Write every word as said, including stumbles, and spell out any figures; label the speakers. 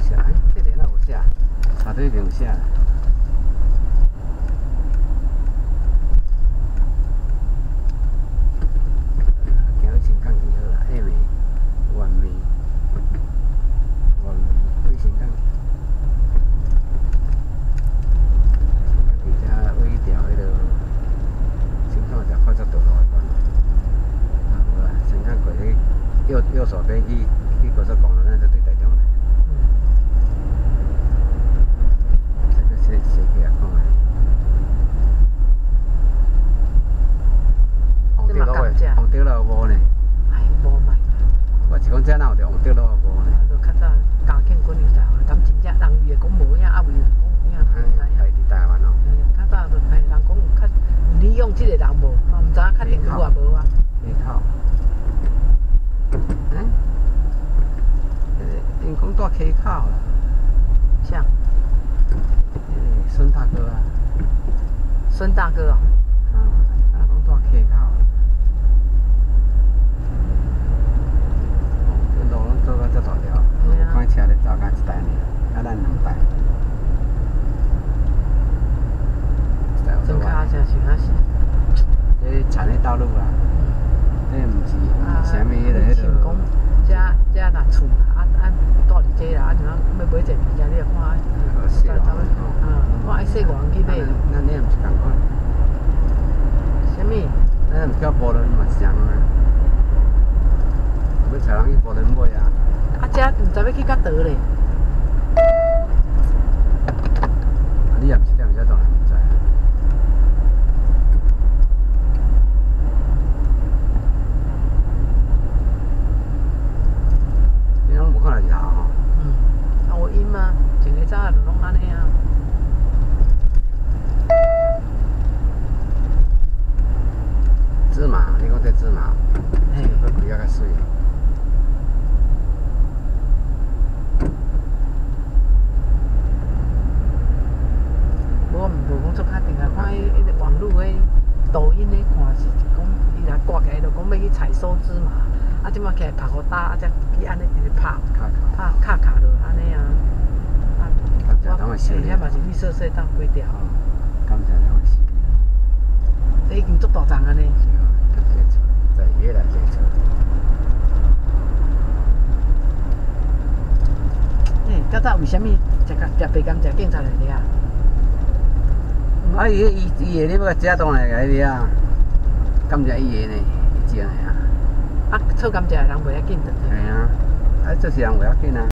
Speaker 1: 写，哎，这个哪有写？插队就有写。行去新港去好啦，下暝、晚暝、晚暝对新港。新港而且尾一条迄个新港条快速道路的段。啊，有啦，新港过去右右手边去去高速公路，咱就对台中了。 写写起来看下。红灯笼的，红灯笼无呢？
Speaker 2: 哎，无嘛。
Speaker 1: 我是讲这哪有着红灯笼无呢？
Speaker 2: 就较早嘉庆滚又在，敢真正人伊会讲无影，啊，为人讲有影，唔知影。
Speaker 1: 台伫台湾哦。
Speaker 2: 较早就嘿人讲较利用即个人无，嘛唔知影确定有啊无啊。
Speaker 1: 溪口。嗯？因讲住溪口啦。
Speaker 2: 啥？
Speaker 1: 孙大哥啊，
Speaker 2: 孙大哥哦，
Speaker 1: 嗯，啊，讲住溪口，哦，这路拢做到遮大条，无看车咧走，敢一台尔，啊，咱两台，
Speaker 2: 真卡真是卡是，
Speaker 1: 这产业道路啦，这毋是啥物迄个迄个。
Speaker 2: 讲，遮遮若厝啊啊住伫这啦，啊像要买一间物件，你来看。
Speaker 1: 细路，
Speaker 2: 嗯，我爱细外人去买。
Speaker 1: 咱你也毋是共款。
Speaker 2: 啥物？
Speaker 1: 咱毋叫无人嘛是人啊。要找人去无人买啊。
Speaker 2: 啊，遮毋知要去到倒咧。
Speaker 1: 你也毋是踮遮，当然毋知。你拢无看到日头吼？
Speaker 2: 嗯，啊，有阴啊。 前个早就拢安尼啊。
Speaker 1: 芝麻，你讲这芝麻，嘿，佫开啊较水。
Speaker 2: 无毋无讲做较定啊，看迄迄个网络迄抖音咧看是讲伊若挂起来就讲要去采收芝麻，啊，即马起来拍好打，啊，才去安尼直直拍，拍卡卡落安尼啊。
Speaker 1: 感谢咱的收
Speaker 2: 遐嘛是绿色隧道几条。
Speaker 1: 感谢咱的收。
Speaker 2: 这已经足大丛啊呢。
Speaker 1: 是啊，越来越多，在越来越多。
Speaker 2: 诶，较早为虾米食甲食白甘食警察来掠？
Speaker 1: 啊，伊伊伊个你要甲食当然来掠啊，感谢伊个呢，伊种的啊。
Speaker 2: 啊，臭甘蔗的人袂要紧的。
Speaker 1: 系啊，啊，这是人袂要紧啊。